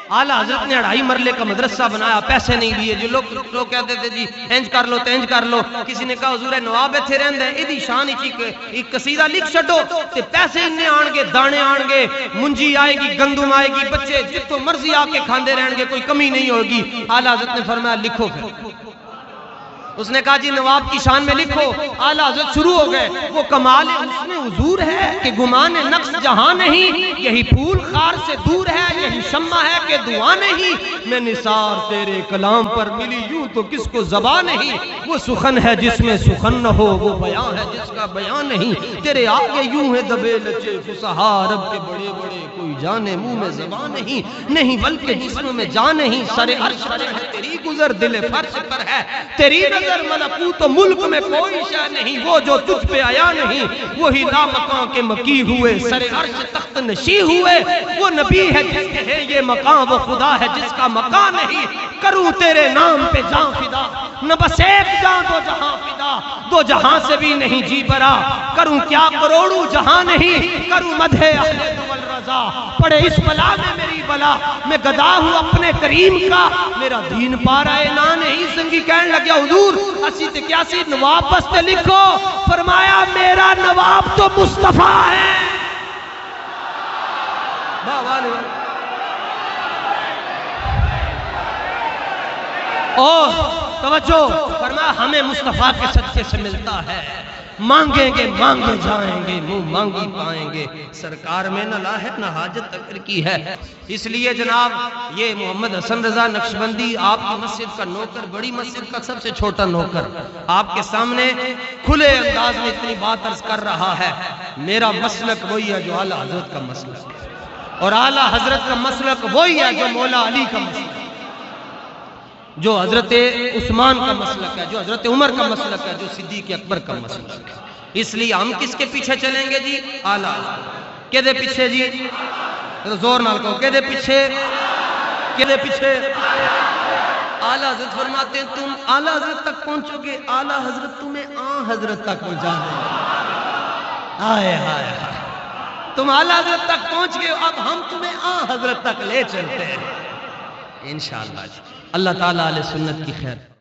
आला हजरत ने 2.5 मरले का मदरसा बनाया, पैसे नहीं दिए। जो लोग कहते थे जी इंज कर लो तो इंज कर लो। किसी ने कहा हुजूर नवाब इत्थे रहिंदा है, इहदी शान एक कसीदा लिख छड्डो ते पैसे इन्ने आणगे, दाने आणगे, मुंजी आएगी, गंदम आएगी, बच्चे जिथों मर्जी आके खांदे रहणगे, कोई कमी नहीं होगी। आला हजरत ने फरमाया लिखो। फिर उसने कहा जी नवाब की शान में लिखो। आला हज़रत शुरू हो गए। वो कमाल उसमें हुजूर है कि गुमान नक्श जहां नहीं, यही फूल खार से दूर है, यही शम्मा है कि दुआ नहीं। मैं निसार तेरे कलाम पर मिली यूं तो किसको ज़बान नहीं। वो सुखन है जिसमें सुखन न हो, वो बयां है जिसका बयां नहीं। तेरे आगे यूं है दबे लचे फुसहा अरब के बड़े बड़े, कोई जाने मुंह में ज़बान नहीं। नहीं बल्कि जिस्म में जान नहीं, सरे अर्श पर है तेरी गुजर, दिल फर्श पर है तेरी नजर, मलकूत मुल्क में कोई शय नहीं। वो जो तुझ पे आया नहीं, वही लामकां के मकी हुए, सरे अर्श तख्त नशी हुए। वो नबी है जिसके है ये मकाम, वो खुदा है जिसका मकान नहीं। करूं तेरे नाम पे जान फिदा, न बस एक जान दो जहां फिदा, दो जहां से भी नहीं जी बरा। करूं क्या करोड़ों जहां नहीं, करूं मधे अहले दुवल रजा। पड़े इस बला में मेरी बला, मैं गदा हूं अपने करीम का, मेरा दीन पा रहा है ना नहीं। संगी कहने लगे हुजूर असी ते क्या सी नवाब बस्ते लिखो। फरमाया मेरा नवाब तो मुस्तफा है। ओ तवज्जो, फरमाया हमें मुस्तफा के सदके से मिलता है। मांगेंगे मांगे जाएंगे, मुंह मांगी पाएंगे। सरकार में न लाहक न हाजत तकर की है। इसलिए जनाब ये मोहम्मद हसन रजा नक्शबंदी आपकी मस्जिद का नौकर, बड़ी मस्जिद का सबसे छोटा नौकर, आपके सामने खुले अंदाज में इतनी बात अर्ज कर रहा है। मेरा मसलक वही है जो आला हजरत का मसलक है, और आला हजरत का मसलक वही है जो मौला अली का मसलक है, जो हजरत उस्मान का मसलक है, जो हजरत उमर का मसलक है, जो सिद्दीक अकबर का मसलक है। इसलिए हम किसके पीछे चलेंगे जी? आला केदे पीछे जी? जोर नाल कहो केदे पीछे? केदे पीछे? आला हजरत फरमाते हैं तुम आला हजरत तक पहुंचोगे, आला हजरत तुम्हें आ हजरत तक पहुंचा देंगे। हाय हाय हाय, तुम आला हजरत तक पहुंच गए, अब हम तुम्हें आ हजरत तक ले चलते हैं इंशाअल्लाह। अल्लाह ताला अहले सुन्नत की खैर।